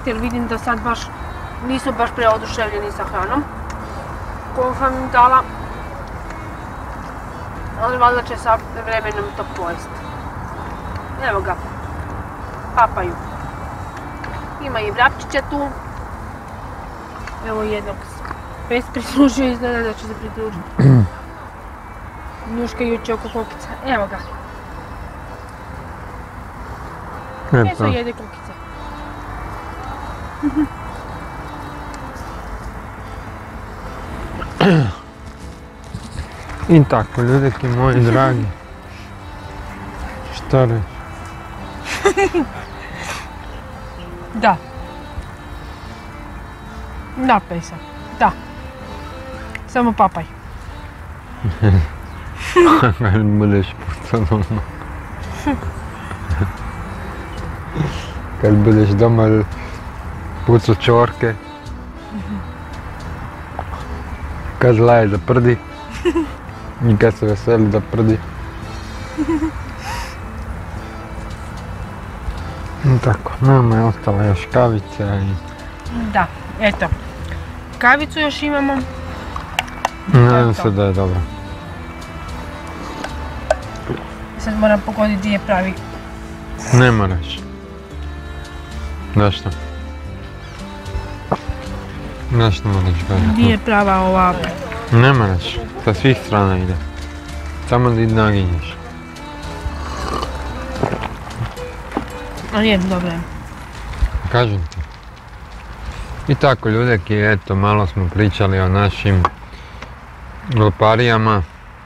jer vidim da sad baš nisu baš preoduševljeni sa hranom koju sam im dala. Ali valjda će sa vremenom to pojesti. Evo ga, papaju. Ima i vrapčića tu. Evo jednog pes prislužio, izgleda da će se pridružiti. Njuškajući oko kokica. Evo ga. Peso jede kokice. I tako, ljudeki moji dragi. Što reći? Da. Da, pesa. Da. Samo papaj. Kad budeš pucao doma. Kad budeš doma pucao čorke. Kad laje da prdi. I kad se veseli da prdi. I tako, nama je ostala još kavica i... Da, eto. Kavicu još imamo. Nadam se da je dobro. Sad moram pogoditi gdje je pravi. Ne moraš. Zašto? Zašto moraš gledati? Gdje je prava ova... Ne moraš, sa svih strana ide. Samo da naginješ. A je, dobro je. Kažem ti. I tako ljudeki, eto, malo smo pričali o našim gluparijama.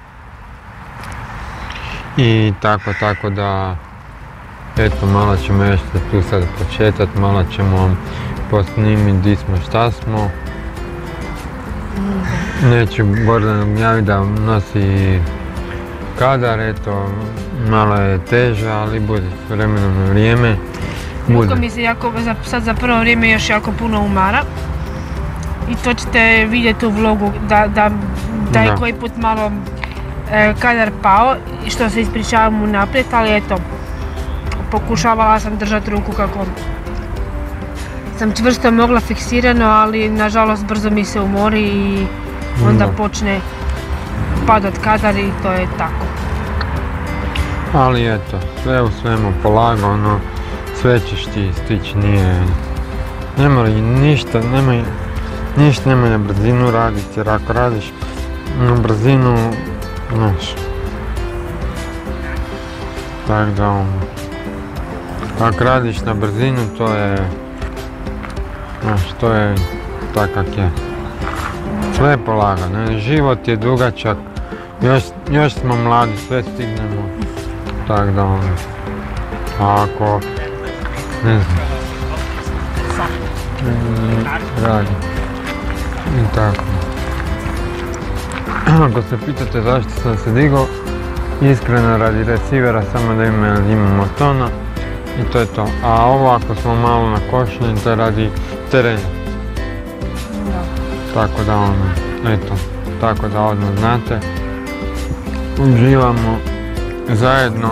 I tako da, eto, malo ćemo još tu sad početat, malo ćemo posnimiti di smo, šta smo. Neću Gordanu gnjaviti da nosi kadar, eto, malo je teže, ali bude s vremenom na vrijeme. Luka mi se sad za prvo vrijeme još jako puno umara. I to ćete vidjeti u vlogu da je koji put malo kadar pao, što se ispričavam unaprijed, ali eto, pokušavala sam držati ruku kako sam čvrsto mogla fiksirano, ali nažalost brzo mi se umori i onda počne padat kadar i to je tako. Ali eto, sve u svemu polagano, sve ćeš ti stići, ne mora ništa, nemoj na brzinu raditi, jer ako radiš na brzinu, znaš, tako da ako radiš na brzinu, to je, znaš, to je tak kak je. Sve je polagano, život je dugačak, još smo mladi, sve stignemo, tako da ako, ne znam, radi, i tako. Ako se pitate zašto sam se digao, iskreno radi receivera, samo da imamo tona i to je to. A ovo ako smo malo nakošeni, to je radi terenja. Tako da eto, tako da odmah znate. Uživamo zajedno.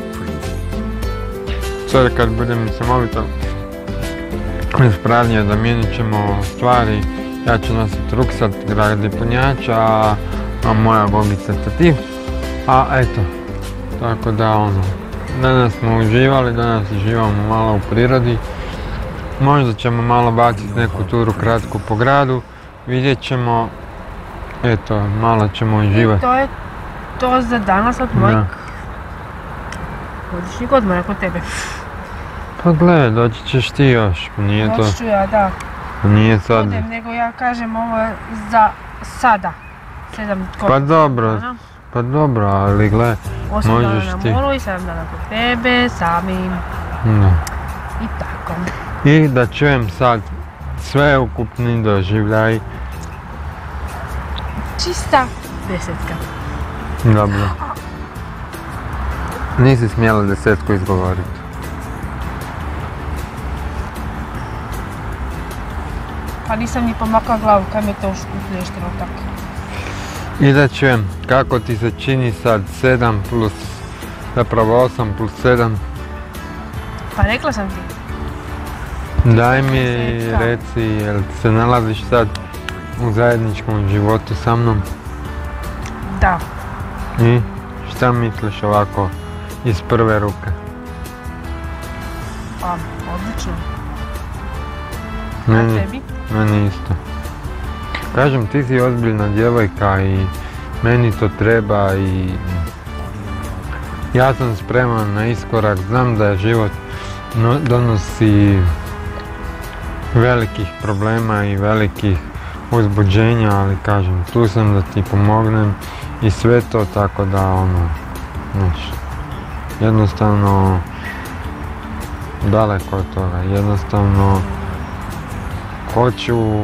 Sad kad budem se mobitel ispravnije, zamijenit ćemo stvari. Ja ću nositi ruksat radi punjača, a moja bogica stativ. A eto, tako da danas smo uživali, danas uživamo malo u prirodi. Možda ćemo malo baciti neku turu kratku po gradu, vidjet ćemo, eto, malo ćemo uživati. To je to za danas od mojeg godišnjeg odmora kod tebe. Pa gledaj, doći ćeš ti još, nije to... Doći ću ja, da. Nije sad... Nego ja kažem ovo je za sada. 7 Pa dobro, ali gle, možeš ti... 8 dana na moru i 7 dana kod tebe, samim. Da. I tako. I da čujem sad sveukupni doživljaj. Čista desetka. Dobro. Nisi smjela desetku izgovoriti. Pa nisam ni pomakla glavu kad mi je to uplješteno tako. I da čujem, kako ti se čini sad 7 plus, zapravo 8 plus 7? Pa rekla sam ti. Daj mi reci, jel se nalaziš sad u zajedničkom životu sa mnom? Da. I šta misliš ovako iz prve ruke? Pa, odlično. Meni, A tebi? meni isto. Kažem, ti si ozbiljna djevojka i meni to treba i ja sam spreman na iskorak. Znam da je život donosi velikih problema i velikih uzbuđenja, ali kažem, tu sam da ti pomognem i sve to, tako da znaš, jednostavno daleko od toga, jednostavno hoću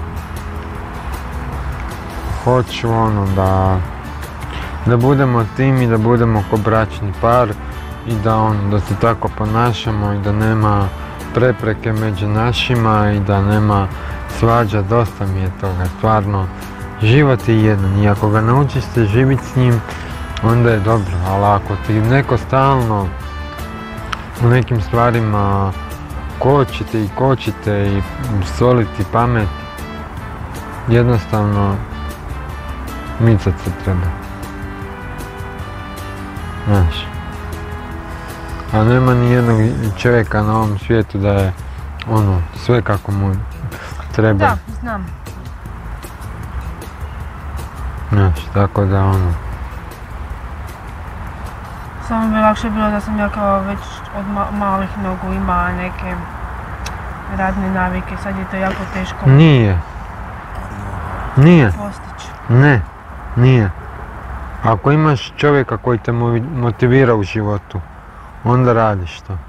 da budemo tim i da budemo ko bračni par i da se tako ponašamo i da nema prepreke među našima i da nema svađa. Dosta mi je toga, stvarno. Život je jedan i ako ga naučiš se živjeti s njim, onda je dobro, ali ako ti neko stalno u nekim stvarima kočite i soliti pamet, jednostavno micat se treba. Znaš. A nema ni jednog čovjeka na ovom svijetu da je sve kako mu treba. Da, znam. Znaš, tako da Samo bi lakše bilo da sam ja kao već od malih nogu imala neke radne navike, sad je to jako teško Nije. postići. Ne, nije. Ako imaš čovjeka koji te motivira u životu, onda radiš to.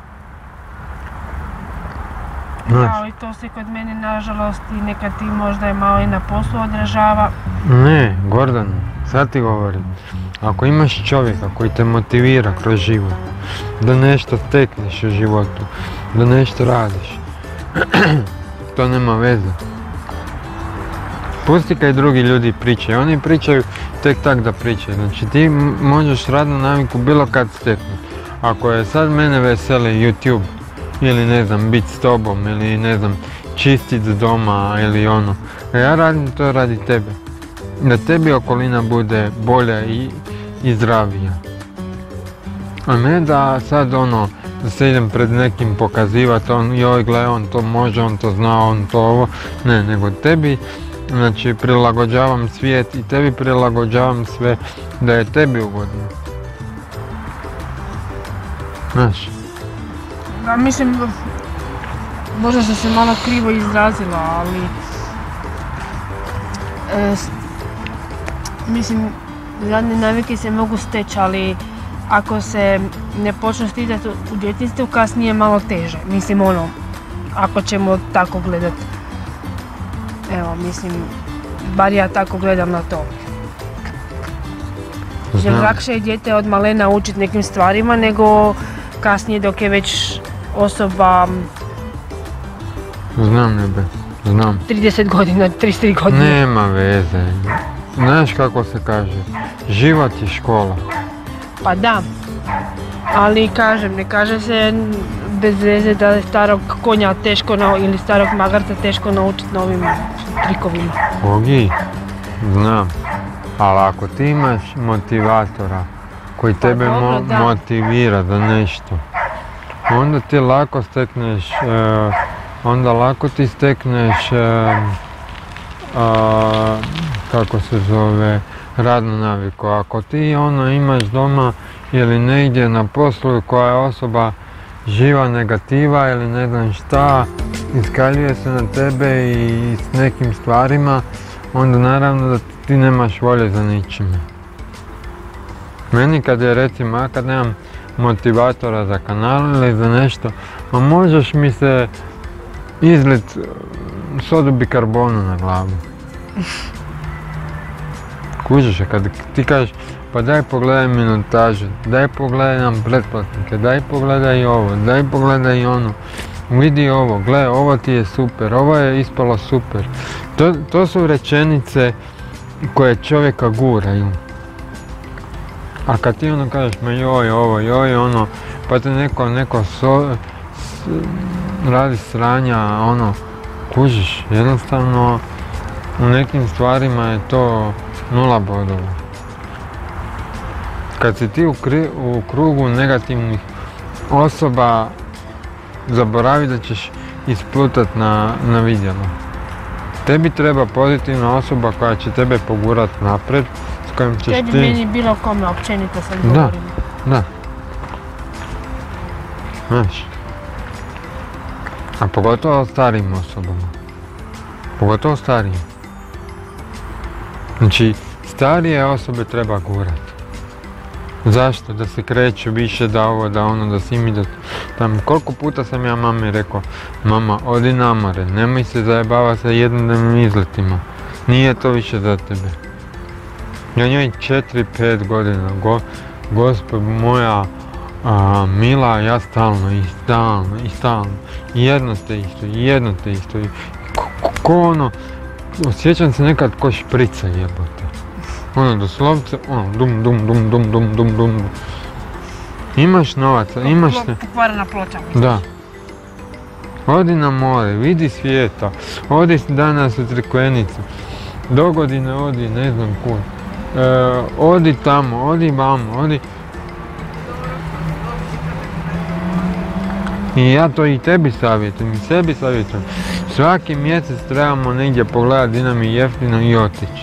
Da, ali to se kod mene nažalost i nekad ti možda je malo i na poslu odražava. Ne, Gordana, sad ti govorim. Ako imaš čovjeka koji te motivira kroz život, da nešto stekneš u životu, da nešto radiš, to nema veze. Pusti kaj drugi ljudi pričaju, oni pričaju tek tak da pričaju. Znači ti možeš radnu naviku bilo kad steknuti. Ako je sad mene veseli YouTube, ili ne znam, biti s tobom, ili ne znam, čistit doma, ili a ja radim to radi tebe. Da tebi okolina bude bolja i zdravija. A ne da sad da se idem pred nekim pokazivati, joj gle, on to može, on to zna, on to ovo. Ne, nego tebi, znači prilagođavam svijet i tebi prilagođavam sve da je tebi ugodno. Znaš? Da, mislim, možda sam se malo krivo izrazila, ali mislim, radne navike se mogu steći, ali ako se ne počne stidati u djetinjstvu, kasnije malo teže. Mislim, ako ćemo tako gledati. Evo, mislim, bar ja tako gledam na to. Jer lakše je dijete od malena učiti nekim stvarima nego kasnije dok je već osoba... Znam, Nebe, znam. 30 godina, 33 godine. Nema veze. Znaš kako se kaže, život je škola. Pa da, ali kažem, ne kaže se bez veze da je starog konja teško ili starog magarca teško naučiti novim trikovima. Ogi, znam, ali ako ti imaš motivatora koji tebe motivira za nešto, onda ti lako stekneš, kako se zove, radnu naviku. Ako ti imaš doma ili negdje na poslu koja je osoba živa negativa ili ne znam šta, iskaljuje se na tebe i s nekim stvarima, onda naravno da ti nemaš volje za ničime. Meni kad je recimo, ja kad nemam motivatora za kanal ili za nešto, a možeš mi se izlit sodu bikarbonu na glavu. Kužiš, kad ti kažeš pa daj pogledaj minutaže, daj pogledaj nam pretplatnike, daj pogledaj ovo, daj pogledaj ono, vidi ovo, gle, ovo ti je super, ovo je ispalo super. To su rečenice koje čovjeka guraju. A kad ti kažeš ma joj ovo, joj ono, pa te neko radi sranja, ono, kužiš, jednostavno u nekim stvarima je to 0 bodova. Kad si ti u krugu negativnih osoba, zaboravi da ćeš isplutat na vidjelo. Tebi treba pozitivna osoba koja će tebe pogurat naprijed, s kojim ćeš ti... Tebi, meni, bilo kome, općenito sad govorim. Da. Znaš. A pogotovo starijim osobama. Pogotovo starijim. Znači, starije osobe treba gurat. Zašto? Da se kreću više, da ovo, da ono, da si mi, da tam. Koliko puta sam ja mami rekao, mama, odi na more, nemoj se zajebava sa jednodnevnim izletima. Nije to više za tebe. Ja njoj 4-5 godina, gospod moja mila, ja stalno. I jedno te isto. Ko ono, osjećam se nekad ko šprica jebote. Ono, doslovce, ono, dum. Imaš novaca, imaš... Pokvarena ploča. Da. Odi na more, vidi svijeta, odi danas u Crikvenicu, dogodine odi, ne znam kud. Odi tamo, odi vamo, odi... I ja to i tebi savjetujem, i sebi savjetujem. Svaki mjesec trebamo negdje pogledati di nam je jeftino i otići.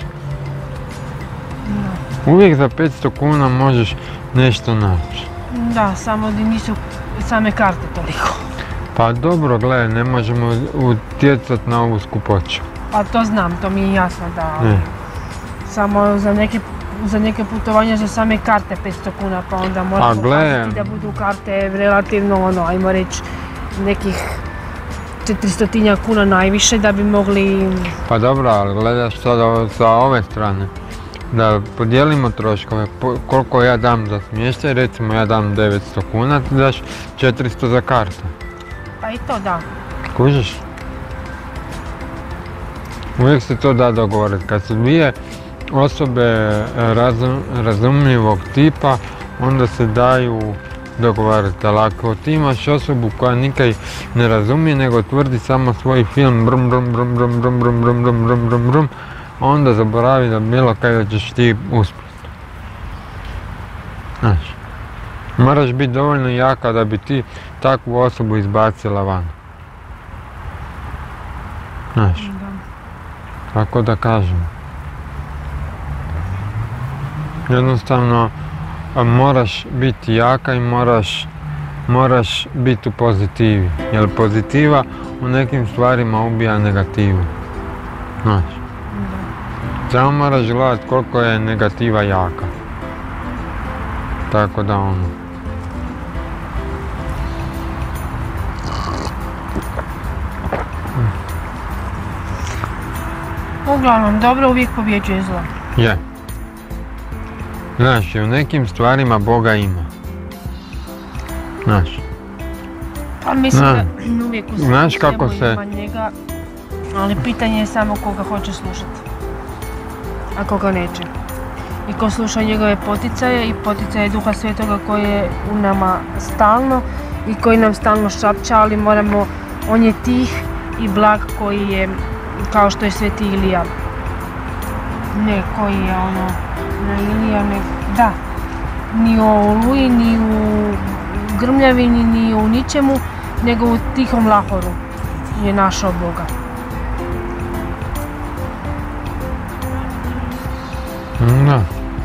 Uvijek za 500 kuna možeš nešto naći. Da, samo di nisu same karte toliko. Pa dobro, gledaj, ne možemo utjecat na ovu skupoću. Pa to znam, to mi je jasno da... Samo za neke putovanja za same karte 500 kuna, pa onda moramo paziti da budu karte relativno, ono, ajmo reći, nekih 400 kuna najviše da bi mogli... Pa dobro, ali gledaš sada sa ove strane. Da podijelimo troškove, koliko ja dam za smještaj, recimo ja dam 900 kuna, ti daš 400 za karte. Pa i to da. Kužiš? Uvijek se to da dogovoriti. Kad su dvije osobe razumljivog tipa, onda se daju dogovarati. Ali ako ti imaš osobu koja nikaj ne razumije, nego tvrdi samo svoj film brum, onda zaboravi da bilo kada ćeš ti uspjeti. Znaš, moraš biti dovoljno jaka da bi ti takvu osobu izbacila van. Znaš, tako da kažem. Jednostavno, moraš biti jaka i moraš biti u pozitivi. Jer pozitiva u nekim stvarima ubija negativu. Znaš. Samo moraš gledati koliko je negativa jaka. Tako da ono. Uglavnom, dobro uvijek pobjeđuje zlo. Je. Znaš, u nekim stvarima Boga ima. Znaš. Pa mislim da uvijek u svemu ima njega, ali pitanje je samo koga hoće slušati. A koga neće. I ko sluša njegove poticaje i poticaje Duha Svetoga koji je u nama stalno i koji nam stalno šapća, ali on je tih i blag koji je, kao što je Sveti Ilija. Ne, koji je ono, ne Ilija, ne, da. Ni u oluji, ni u grmljavini, ni u ničemu, nego u tihom lahoru je našao Boga. Da.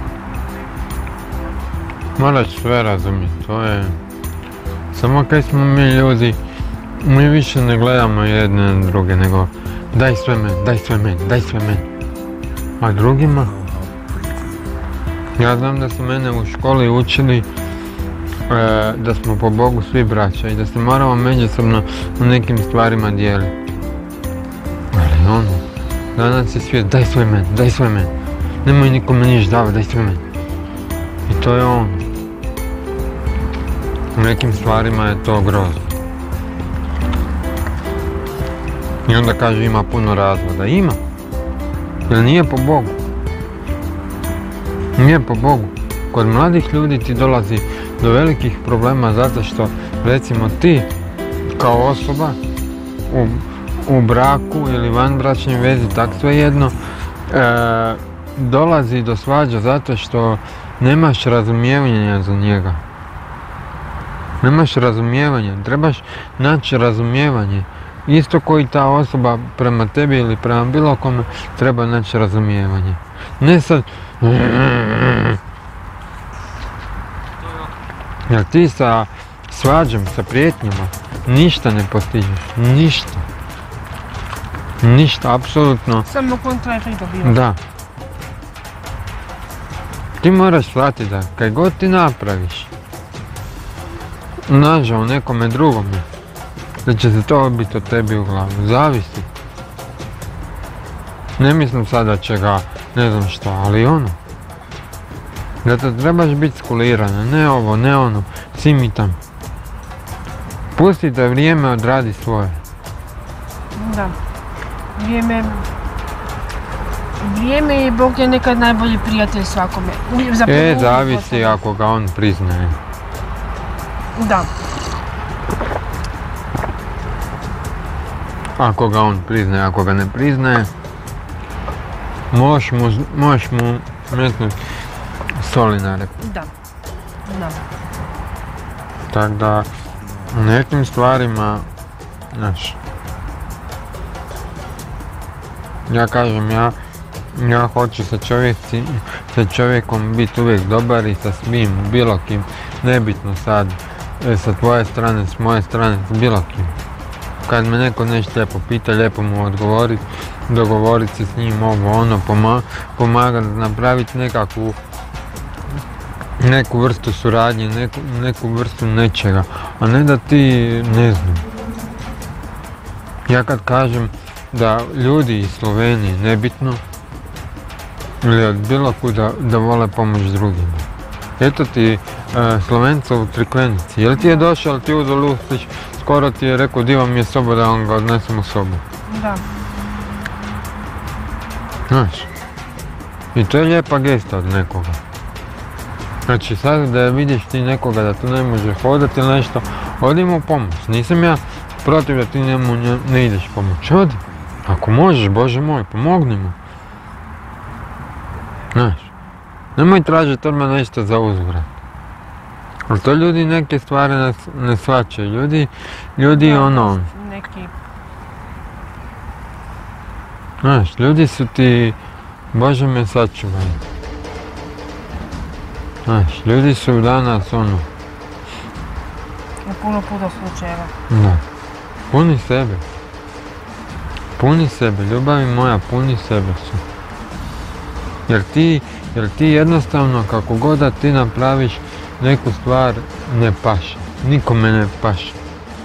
Moraš sve razumjeti, to je... Samo kaj smo mi ljudi, mi više ne gledamo jedne na druge, nego daj sve meni. A drugima? Ja znam da su mene u školi učili da smo po Bogu svi braća i da se moramo međusobno u nekim stvarima dijeliti. Ali ono, danas je svijet, daj sve meni. Nemoj nikome niš davati, daj sve meni. I to je ono. U nekim stvarima je to grozno. I onda kaže ima puno razloga. Ima. Jer nije po Bogu. Nije po Bogu. Kod mladih ljudi ti dolazi do velikih problema zato što, recimo ti, kao osoba u braku ili vanbračnoj vezi, tak svejedno, dolazi do svađa zato što nemaš razumijevanja za njega. Nemaš razumijevanja, trebaš naći razumijevanje. Isto koji ta osoba prema tebi ili prema bilo kome treba naći razumijevanje. Ne sad... Jer ti sa svađom, sa prijetnjama, ništa ne postižeš. Ništa. Ništa, apsolutno. Samo kontraefekt dobivaš. Da. Ti moraš shvatiti da kaj god ti napraviš, nažao nekome drugome, da će se to odbiti od tebi u glavu. Zavisi. Ne mislim sada će ga, ne znam što, ali ono. Da to trebaš biti skulirana, ne ovo, ne ono, svi mi tam. Pusti da vrijeme odradi svoje. Da. Vrijeme i Bog je nekad najbolji prijatelj svakome. Zavisi ako ga on priznaje. Da. Ako ga on priznaje, ako ga ne priznaje, možeš mu metnuti soli na rep. Da. Tako da, u nekim stvarima, znaš, ja kažem, ja hoću sa čovjekom biti uvijek dobar i sa svim, bilo kim, nebitno sad, sa tvoje strane, s moje strane, s bilo kim. Kad me neko nešto lijepo pita, lijepo mu odgovoriti, dogovoriti se s njim, ovo, ono, pomagati napraviti neku vrstu suradnje, neku vrstu nečega, a ne da ti, ne znam. Ja kad kažem da ljudi iz Slovenije, nebitno, ili od bilo kuda, da vole pomoć drugima. Eto ti Slovenca u Crikvenici, jel ti je došao, ti uzeo lustić, skoro ti je rekao di vam je soba da vam ga odnesem u sobu. Da. Znaš, i to je lijepa gesta od nekoga. Znači sad da vidiš ti nekoga da tu ne može hodati ili nešto, odi mu pomoć. Nisam ja protiv da ti njemu ne ideš pomoć, odi. Ako možeš, Bože moj, pomogni mu. Znaš, nemoj tražiti odmah nešto za uzvrat. Ali to ljudi neke stvari ne shvaćaju. Ljudi ono... Neki... Znaš, ljudi su ti... Bože me sačuvaj. Znaš, ljudi su danas ono... U puno puta slučajeva. Da. Puni sebe. Puni sebe, ljubavi moja, puni sebe su. Jer ti jednostavno kako god da ti napraviš neku stvar ne paše. Nikome ne paše.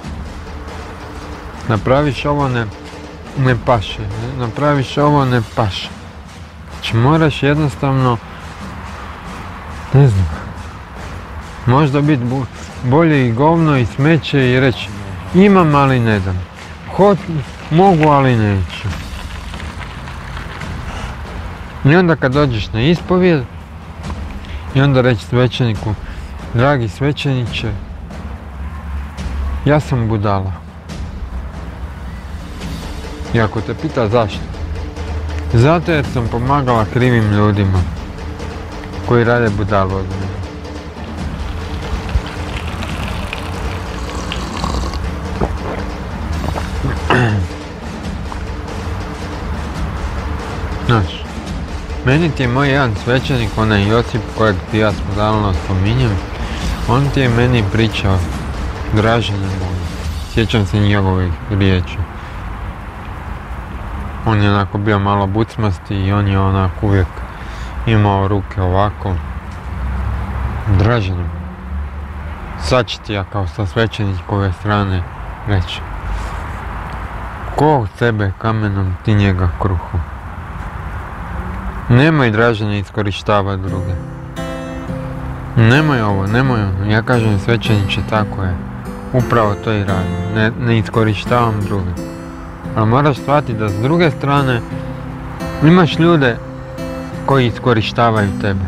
Napraviš ovo ne paše. Napraviš ovo ne paše. Znači moraš jednostavno, ne znam, možda biti bolje i govno i smeće i reći imam ali ne dam. Mogu ali neću. I onda kad dođeš na ispovijed i onda reći svećeniku, dragi svećeniče, ja sam budala. I ako te pita zašto? Zato jer sam pomagala krivim ljudima koji rade budalu od mene. Znaš, meni ti je moj jedan svećenik, onaj Josip kojeg ti ja stalno spominjem, on ti je meni pričao, Dražene moje, sjećam se njegovih riječi. On je onako bio malo bucmasti i on je onako uvijek imao ruke ovako. Dražene, sad ću ti ja kao sa svećenikove strane reći. Ko tebe kamenom, ti njega kruhom. Nemoj Dražene iskorištavati druge. Nemoj ovo, nemoj ono. Ja kažem svećeniče, tako je. Upravo to i radim. Ne iskorištavam druge. Ali moraš shvatiti da s druge strane imaš ljude koji iskorištavaju tebe.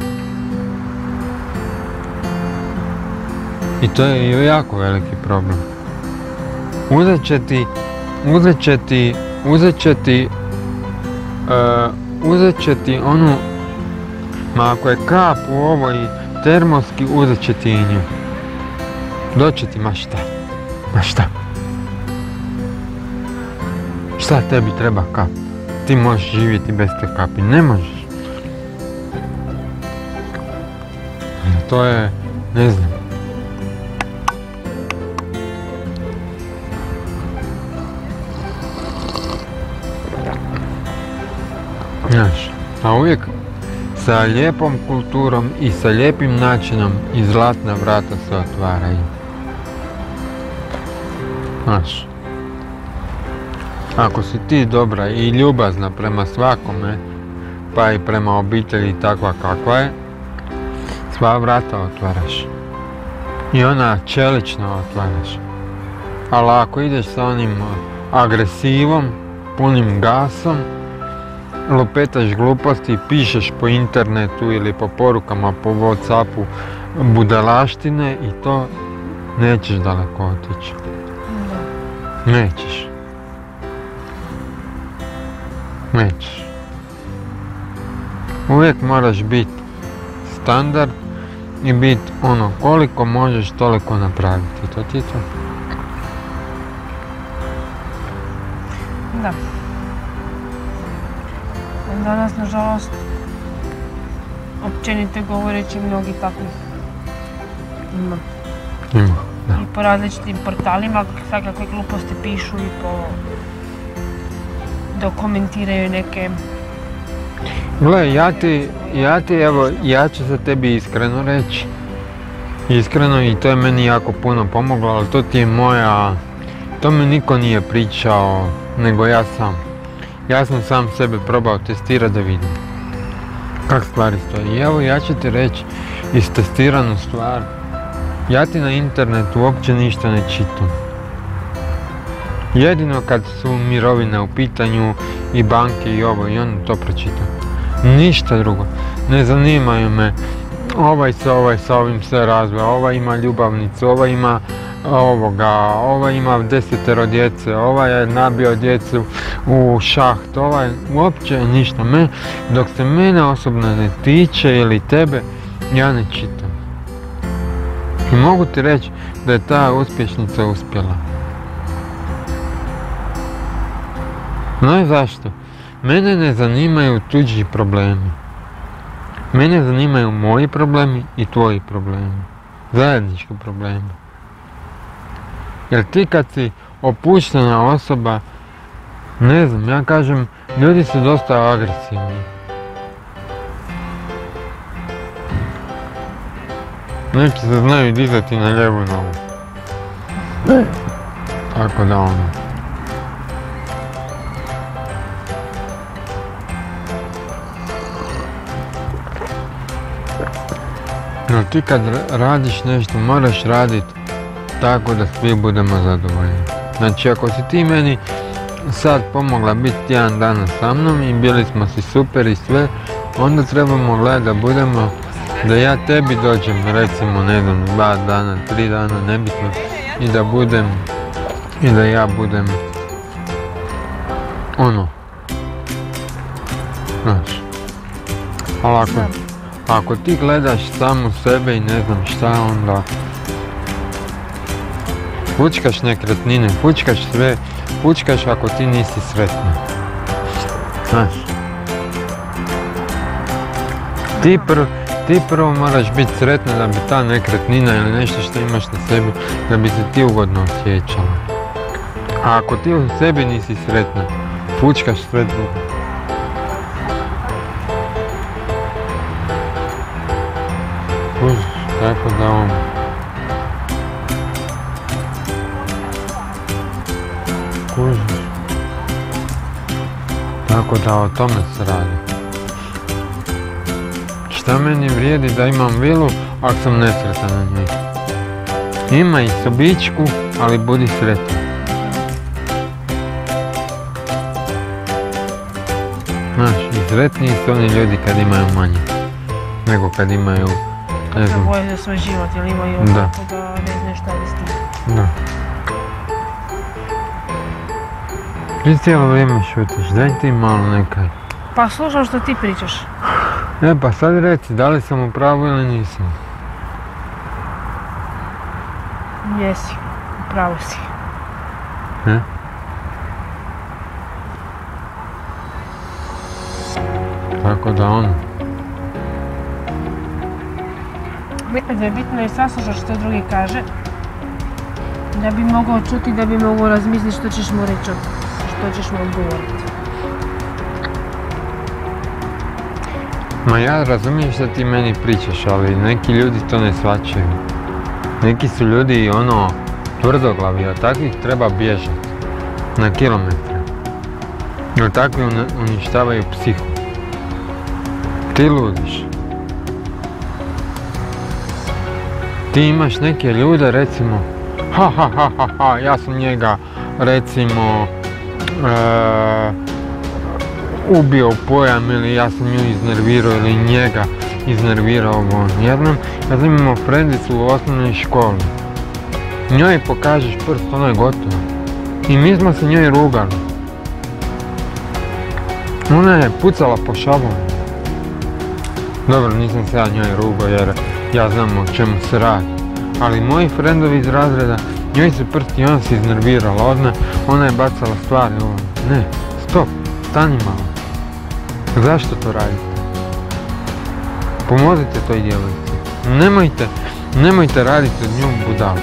I to je jako veliki problem. uzet će ti onu, ma ako je kap u ovoj termoski, uzet će ti i nju. Doće ti, ma šta? Šta tebi treba kap? Ti možeš živjeti bez te kapi, ne možeš. To je, ne znam. Znaš, a uvijek sa lijepom kulturom i sa lijepim načinom i zlatna vrata se otvaraju. Znaš, ako si ti dobra i ljubazna prema svakome, pa i prema obitelji takva kakva je, sva vrata otvaraš. I ona čelično otvaraš. Ali ako ideš sa onim agresivom, punim gasom, lupetaš gluposti, pišeš po internetu ili po porukama po Whatsappu budalaštine i to nećeš daleko otići. Nećeš. Uvijek moraš biti standard i biti ono koliko možeš toliko napraviti. To ti je to. Da. Danas, nažalost, općenito govoreći, mnogi takvih ima. Da. I po različitim portalima, svakakve gluposti pišu i dokumentiraju neke... Gle, ja ću se tebi iskreno reći. Iskreno, i to je meni jako puno pomoglo, ali to ti je to mi niko nije pričao, nego ja sam. Ja sam sam sebe probao testirati da vidim kak stvari stoji. I evo, ja ću ti reći istestiranu stvar. Ja ti na internetu uopće ništa ne čitam. Jedino kad su mirovine u pitanju i banke i ovo i ono, to pročitam. Ništa drugo. Ne zanimaju me ovaj sa ovim se razvoja, ovaj ima ljubavnicu, ovaj ima ovaj ima 10 djece, ovaj je nabio djecu u šaht, ovaj uopće ništa. Dok se mene osobno ne tiče ili tebe, ja ne čitam. I mogu ti reći da je ta uspješnica uspjela. Znaš zašto? Mene ne zanimaju tuđi problemi. Mene zanimaju moji problemi i tvoji problemi. Zajednički problemi. Jer ti kad si opuštena osoba, ne znam, ja kažem, ljudi su dosta agresivni. Neki se znaju dizati na lijevu nogu. Tako da ono. No ti kad radiš nešto, moraš raditi tako da svi budemo zadovoljni. Znači ako si ti meni sad pomogla biti jedan dan sa mnom i bili smo si super i sve, onda trebamo gledati da budemo, da ja tebi dođem recimo ne znam 2 dana, 3 dana, nebitno, i da ja budem ono, znaš, ali ako ti gledaš samu sebe i ne znam šta, onda fučkaš nekretnine, fučkaš sve, fučkaš ako ti nisi sretna. Znaš, ti prvo moraš biti sretna da bi ta nekretnina ili nešto što imaš na sebi, da bi se ti ugodno osjećala. A ako ti u sebi nisi sretna, fučkaš sve drugo. Kužiš, tako da ono. Kužiš. Tako da o tome se radi. Šta meni vrijedi da imam vilu ako sam nesretan na njoj? Ima i sobičku, ali budi sretan. Znaš, i sretniji su oni ljudi kad imaju manje, nego kad imaju, ne znam. Da boje za svoj život, jer imaju ovako da ne znaš šta bi s tim. Da. Ti cijelo vrijeme šutiš, daj ti malo nekaj. Pa slušam što ti pričaš. Pa sad reci, da li sam u pravu ili nisam? Jesi, u pravu si. Tako da ono. Bitno je saslušati što drugi kaže. Da bi mogao čuti, da bi mogao razmisliti što ćeš mu reći, što ćeš mu odgovoriti. Ma ja razumijem što ti meni pričaš, ali neki ljudi to ne shvaćaju. Neki su ljudi tvrdoglavi, a takvih treba bježati na kilometre. Jer takvi uništavaju psihu. Ti ludiš. Ti imaš neke ljude, recimo, ja sam njega, recimo, ubio u pojam ili ja sam nju iznervirao ili njega iznervirao. Ja sam imao frendicu u osnovnoj školi. Njoj pokažeš prst, ono je gotovo. I mi smo se njoj rugali. Ona je pucala po šablonu. Dobro, nisam se ja njoj rugao jer ja znam o čemu se radi. Ali moji frendovi iz razreda, njoj su prsti i ona se iznervirala. Ona je bacala stvari. Ne, stop, stani malo. Zašto to radite? Pomozite toj djevojci. Nemojte raditi od nju budalu.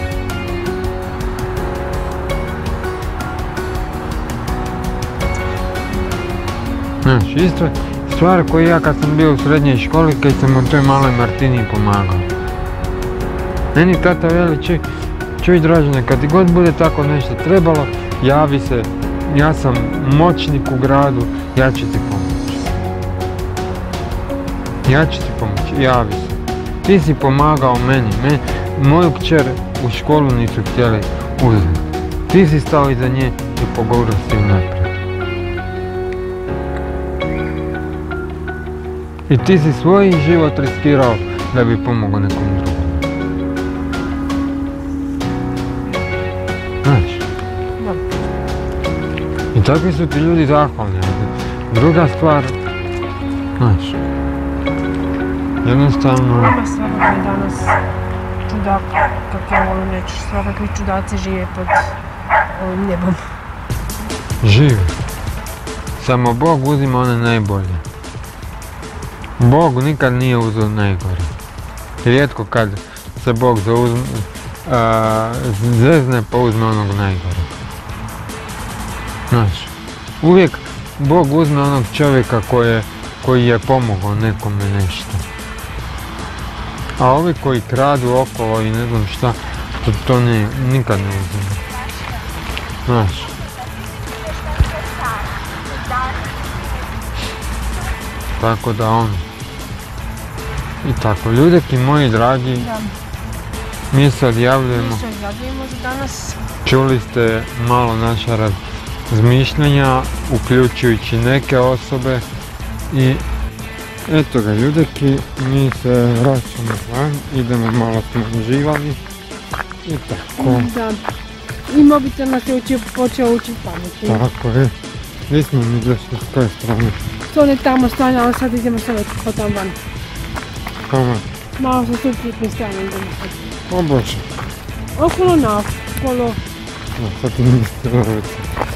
Znaš, isto stvar koju ja kad sam bio u srednjoj školi, kad sam u toj maloj Martini pomagao. Meni tata veli, čuj Dražene, kad ti god bude tako nešto trebalo, javi se, ja sam moćnik u gradu, ja ću ti pomoći. Javi se. Ti si pomagao meni, moju kćer u školu nisu htjeli uzeti. Ti si stao iza nje i pogurao si ju naprijed. I ti si svoj život riskirao da bi pomogao nekom drugom. Znaš? I takvi su ti ljudi zahvalni. Druga stvar, znaš, jednostavno... Ima svakakvi danas čudaka, kako ja volim reći, svakakvi čudaci žive pod ovim nebom. Žive. Samo Bog uzima one najbolje. Bog nikad nije uzeo najgore. Rijetko kad se Bog zezne pa uzme onog najgore. Znaš, uvijek Bog uzme onog čovjeka koji je pomogao nekome nešto. A ovi koji kradu okolo i ne znam šta, to nikad ne uzme. Znaš. Tako da I tako, ljudeki moji dragi, mi se odjavljujemo. za danas. Čuli ste malo naša razmišljanja, uključujući neke osobe. I eto ga ljudeki, mi se vraćamo van, idemo malo smo uživali. I tako. Da. I mobitel nas je počeo učiti pameti. Tako je. Gdje smo mi došli s koje strane? To ne tamo stanje, ali sad idemo sad po tam van. Kamo? Malo sa suprotne strane idemo sad. O Bože. Okolo naokolo. Sad ti nisi htjela reći.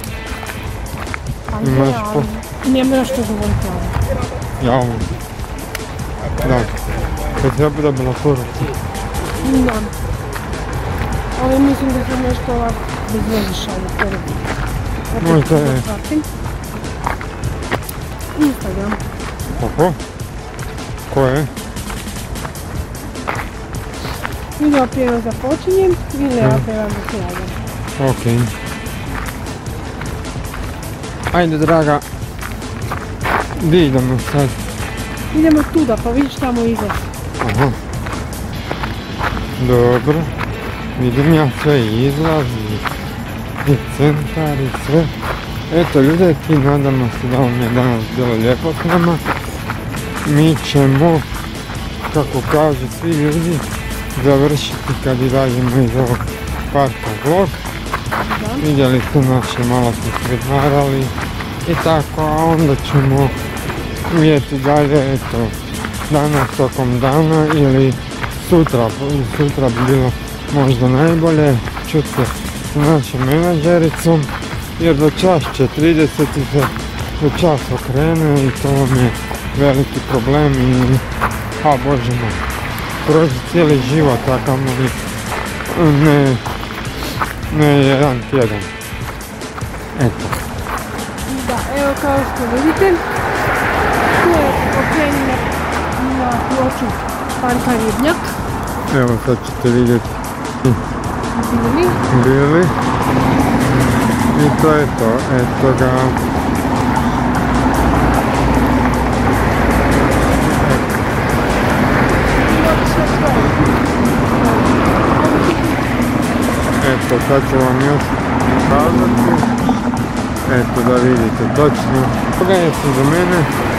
Imaš po... Ne moraš to govoriti. Ja da. Kad se ja bi dobila poruku. Da. Ali mislim da se nešto ovako bez veze šalje poruku. Možda je. Instagram. Kako? Ko je? Video prijeva započinjem, video prijeva za sjajam. Okej. Ajde draga. Gdje idemo sad? Idemo tuda, pa vidiš tamo iza. Aha. Dobro. Vidim ja sve izlaz i centar i sve. Eto ljudeki, nadamo se da vam je danas bilo lijepo s nama. Mi ćemo, kako kažu svi ljudi, završiti kad izađemo iz ovog parka vlog. Vidjeli ste naše, malo smo se odmarali i tako, a onda ćemo vidjeti dalje, eto, danas tokom dana ili sutra bi bilo možda najbolje čuti se s našom menadžericom, jer do čas 40 se do čas okrene i to vam je veliki problem i, a Bože moj, prođe cijeli život, takav ne jedan tjedan. Eto. Da, evo kao što vidite, tu je okrenjena na ploču parka Ribnjak. Evo sad ćete vidjeti bili. I to je to, eto ga. Eto, sad ću vam još pokazati. Eto da vidite točno. Koga je se za mene?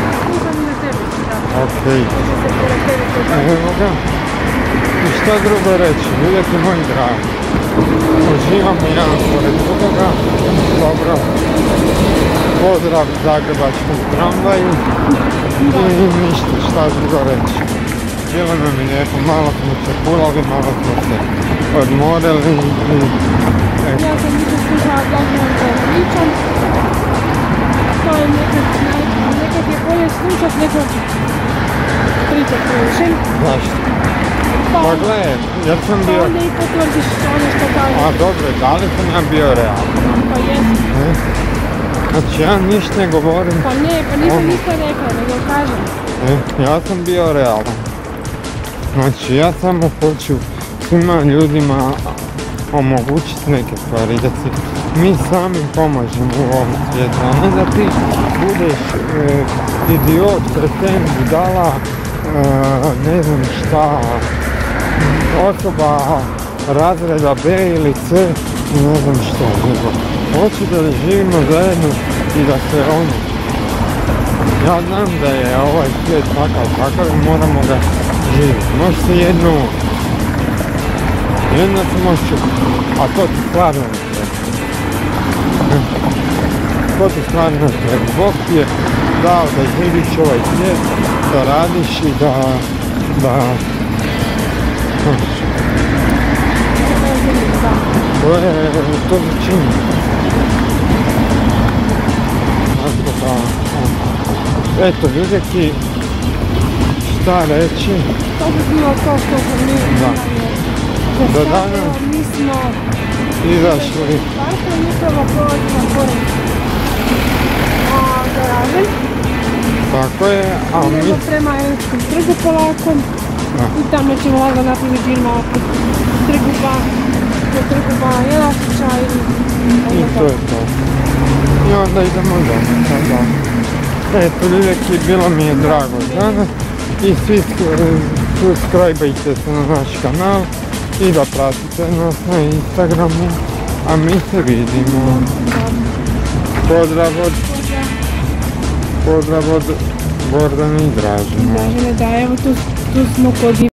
Okej. Evo ga. I šta drugo reći, vidite moji dragi. Uživamo jedan pored drugoga. Dobro. Pozdrav zagrebačkom tramvaju. I ništa, šta drugo reći. Bilo nam je lijepo, malo smo se kulali, malo smo se odmorili i... Ja sam više slušala glasno koje pričam. To je nekak je bolje slušat nego pričat previše. Zašto? Pa gledaj, ja sam bio... Onda i potvrdiš ono što kažeš. A dobro, da li sam ja bio realan? Pa jesam. Znači ja ništa ne govorim. Pa ne, pa nisam ništa rekla, nego kažem. Ja sam bio realan. Znači ja samo hoću svima ljudima omogućiti neke stvari, da si mi sami pomažemo u ovom svijetu, a ne da ti budeš idiot, kreten, budala, ne znam šta, osoba razreda B ili C, ne znam što, nego hoću da živimo zajedno i da se ono, ja znam da je ovaj svijet takav i moramo ga živjeti. Može se jedno se može čuti, a to ti stvarno ne treba. To ti stvarno ne treba. Bog ti je dao da živiš ovaj svijet, da radiš i da... To se čini. Eto, vidjeti šta reći. To bi bilo to što sam mi do danas mi smo izašli. Parka i upravo prolazimo pored garaže. Tako je, a mi... Idemo prema Europskom trgu polako. I tamo ćemo lagano napraviti žir malo po trgu Bana Jelačića i to je to. I onda idemo doma. Eto, ljudeki, bilo mi je drago danas i svi subscribe-ajte se na naš kanal i da pratite nas na Instagramu, a mi se vidimo. Pozdrav od Gordana i Dražena. Da, evo tu smo kod